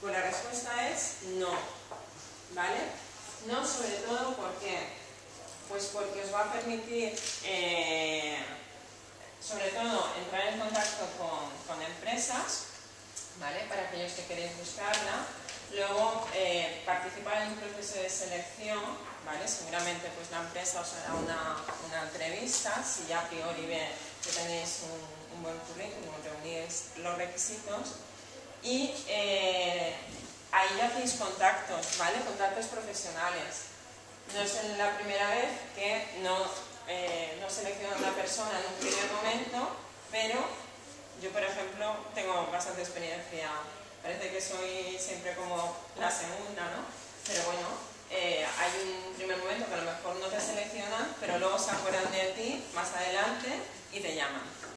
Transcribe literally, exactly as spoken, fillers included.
Pues la respuesta es no, ¿vale? No, sobre todo porque, pues porque os va a permitir, eh, sobre todo, entrar en contacto con, con empresas, ¿vale? Para aquellos que queréis buscarla. Luego, eh, participar en un proceso de selección, ¿vale? Seguramente pues la empresa os hará una, una entrevista, si ya a priori ve que tenéis un, un buen currículum, reunís los requisitos. Y eh, ahí ya hacéis contactos, ¿vale? Contactos profesionales. No es la primera vez que no, eh, no selecciono a una persona en un primer momento, pero yo, por ejemplo, tengo bastante experiencia. Parece que soy siempre como la segunda, ¿no? Pero bueno, eh, hay un primer momento que a lo mejor no te seleccionan, pero luego se acuerdan de ti más adelante y te llaman.